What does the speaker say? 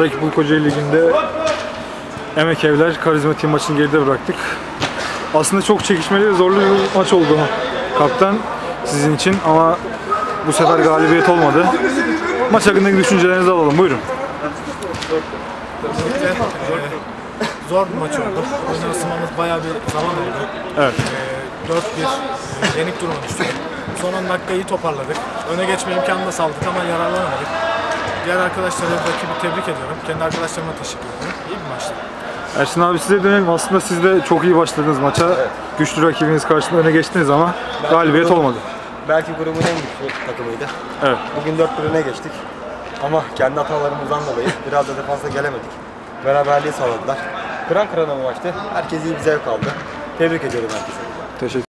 Bu Kocaeli Ligi'nde Emek Evler Karizma Team maçını geride bıraktık. Aslında çok çekişmeli ve zorlu bir maç oldu kaptan sizin için ama bu sefer galibiyet olmadı. Maç hakkındaki düşüncelerinizi alalım. Buyurun. Zor bir maç oldu. Oyuna ısınmamız bayağı bir zaman oldu. Evet. 4-1 yenik duruma düştük. Son 10 dakikayı toparladık. Öne geçme imkanını da sağladık ama yararlanamadık. Diğer arkadaşlara, rakibi tebrik ediyorum. Kendi arkadaşlarıma teşekkür ederim. İyi bir maçtı. Ersin abi size dönelim. Aslında siz de çok iyi başladınız maça. Evet. Güçlü rakibiniz karşısında öne geçtiniz ama galibiyet olmadı. Belki grubun en güçlü takımıydı. Evet. Bugün 4-1 öne geçtik. Ama kendi hatalarımızdan dolayı biraz da defansa gelemedik. Beraberliği sağladılar. Kıran kırana bir maçtı. Herkes iyi bir zevk aldı. Tebrik ediyorum herkese. Teşekkür